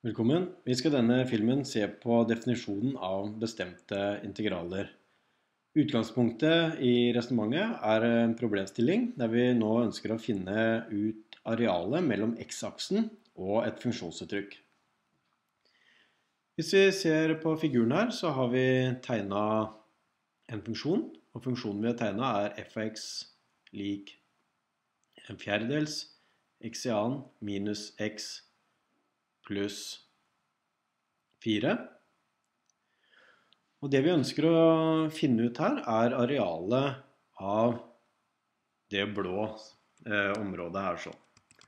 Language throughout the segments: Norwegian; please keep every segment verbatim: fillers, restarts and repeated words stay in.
Velkommen. Vi skal i denne filmen se på definisjonen av bestemte integraler. Utgangspunktet i resonemanget er en problemstilling der vi nå ønsker å finne ut arealet mellom x-aksen og et funksjonsuttrykk. Hvis vi ser på figuren her, så har vi tegnet en funksjon, og funksjonen vi har tegnet er f av x lik en fjerdedels x i annen minus x pluss fire. Og det vi ønsker å finne ut her er arealet av det blå eh, området her sånn.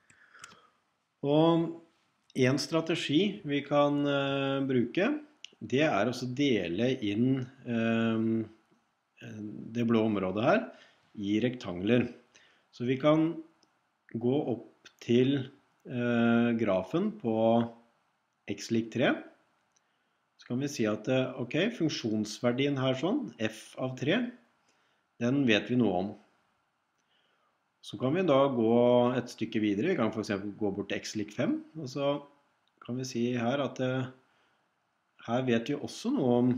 Og en strategi vi kan eh, bruke, det er å dele inn eh, det blå området her i rektangler. Så vi kan gå opp til eh, grafen på x lik tre. Så kan vi si at ok, funksjonsverdien her sånn, f av tre, den vet vi noe om. Så kan vi da gå et stykke videre. Vi kan for eksempel gå bort til x lik fem, og så kan vi si her at eh, her vet vi også noe om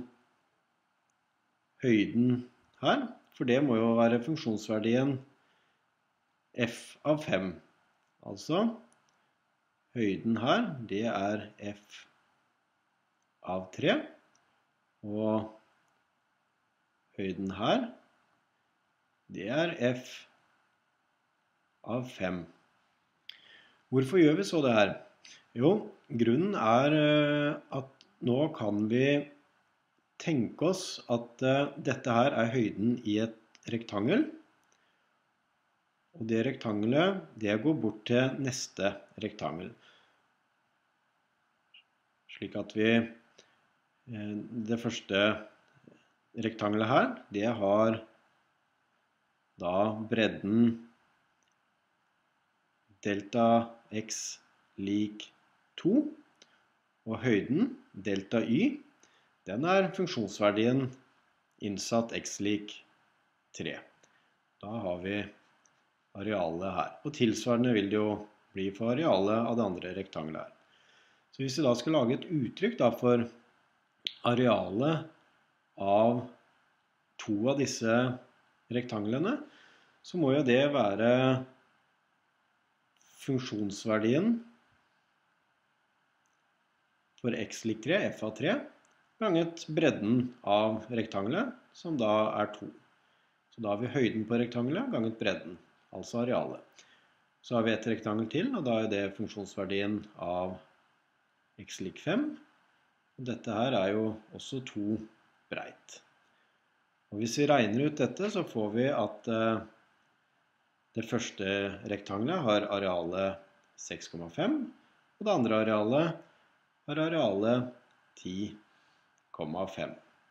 høyden her, for det må jo være funksjonsverdien f av fem. Altså, høyden her, det er f av tre, og høyden her, det er f av fem. Hvorfor gjør vi så det her? Jo, grunnen er at nå kan vi tenke oss at dette her er høyden i et rektangel, og det rektangelet, det går bort til neste rektangel. Slik at vi, det første rektangelet her, det har da bredden delta x lik to, og høyden delta y, den er funksjonsverdien innsatt x lik tre. Da har vi arealet her. Og tilsvarende vil det jo bli for arealet av det andre rektangelet her. Så hvis vi da skal lage et uttrykk da for arealet av to av disse rektanglene, så må jo det være funksjonsverdien for x lik tre, f av tre, ganget bredden av rektangelet, som da er to. Så da har vi høyden på rektangelet ganget bredden, altså arealet. Så har vi et rektangel til, og da er det funksjonsverdien av x lik fem. Og dette her er jo også to breit. Og hvis vi regner ut dette, så får vi at uh, det første rektangelet har arealet seks komma fem, og det andre arealet har arealet ti komma fem.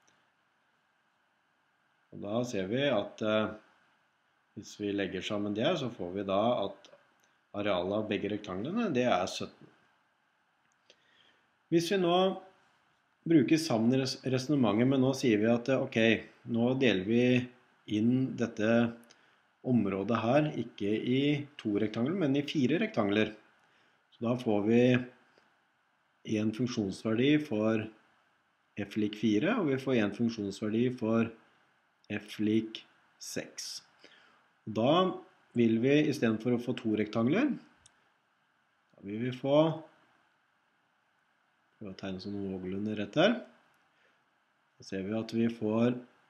Og da ser vi at uh, hvis vi legger sammen det, så får vi da at arealet av begge rektanglene, det er sytten. Hvis vi nå bruker sammen resonemanget, men nå sier vi at ok, nå deler vi inn dette området her, ikke i to rektangler, men i fire rektangler. Så da får vi en funksjonsverdi for f lik fire, og vi får en funksjonsverdi for f lik seks. Da vil vi, i stedet for å få to rektangler, da vil vi få, for å tegne sånn noenlunde rett her, da ser vi at vi får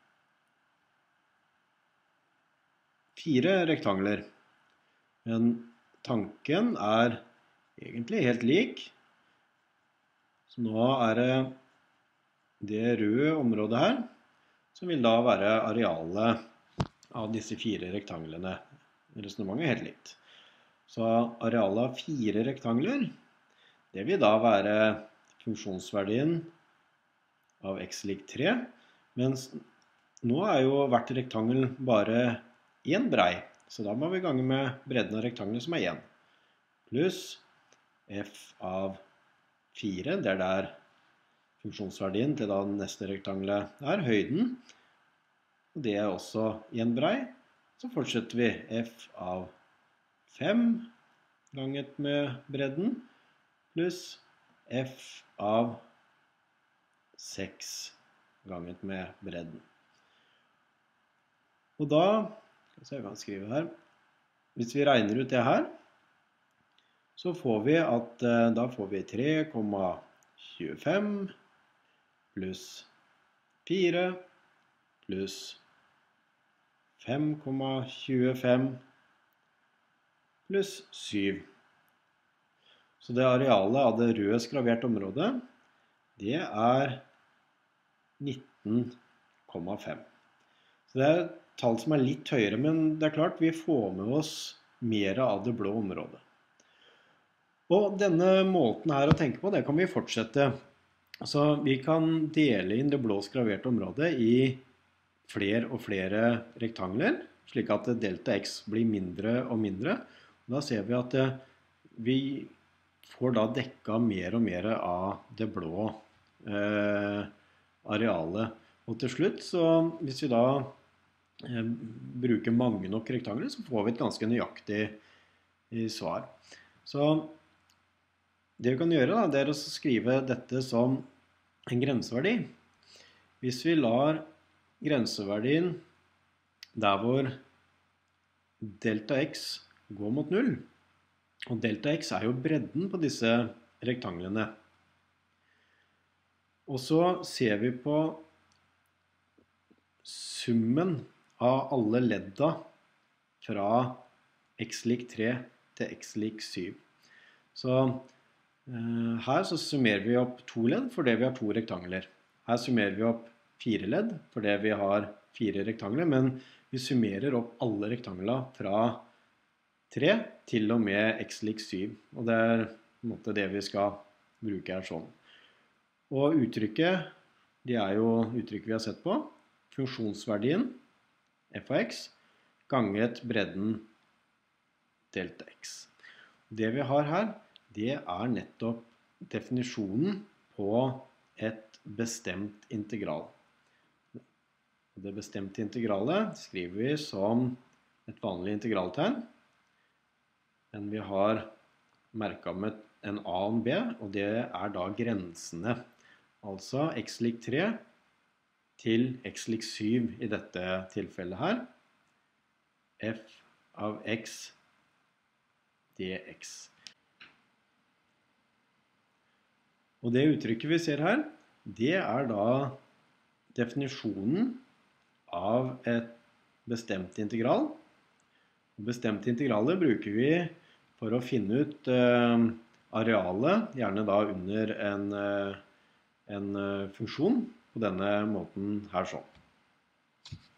fire rektangler. Men tanken er egentlig helt lik. Så nå er det det røde området her, som vil da være arealet av disse fire rektanglene. Resonemanget er helt likt. Så arealet av fire rektangler, det vil da være funksjonsverdien av x lik tre, mens nå er jo hvert rektangel bare én brei, så da må vi gange med bredden av rektangelet som er én, pluss f av fire, det er der funksjonsverdien til da neste rektangelet er høyden, og det er også én brei. Så fortsetter vi f av fem ganget med bredden, pluss f av seks ganget med bredden. Og da, skal vi se, jeg kan skrive her, hvis vi regner ut det her, så får vi at da får vi tre komma tjuefem pluss fire pluss fem komma tjuefem pluss syv. Så det arealet av det røde skraverte området, det er nitten komma fem. Så det er et tall som er litt høyere, men det er klart vi får med oss mer av det blå området. Og denne måten her å tenke på, det kan vi fortsette. Så vi kan dele inn det blå skraverte området i flere og flere rektangler, slik at delta x blir mindre og mindre. Da ser vi at vi får da dekket mer og mer av det blå eh, arealet. Og til slutt, så hvis vi da eh, bruker mange nok rektangler, så får vi et ganske nøyaktig eh, svar. Så det vi kan gjøre da, det er å skrive dette som en grenseverdi. Hvis vi lar grenseverdien der hvor delta x går mot null, og delta x er jo bredden på disse rektanglene. Og så ser vi på summen av alle ledda fra x lik tre til x lik syv. Så eh, her så summerer vi opp to ledd fordi vi har to rektangler. Her summerer vi opp fire ledd fordi vi har fire rektangler, men vi summerer opp alle rektangler fra tre til og med x lik syv. Og det er på en måte det vi skal bruke her sånn. Og uttrykket, det er jo uttrykket vi har sett på. Funksjonsverdien, f av x, ganget bredden delta x. Det vi har her, det er nettopp definisjonen på et bestemt integral. Det bestemte integralet skriver vi som et vanlig integraltegn. Men vi har merket med en a og en b, og det er da grensene. Altså x lik tre til x lik syv i dette tilfellet her. F av x dx. Og det uttrykket vi ser her, det er da definisjonen av et bestemt integral. Bestemte integraler bruker vi for å finne ut eh, arealet, gjerne da under en, eh, en funksjon, på denne måten her sånn.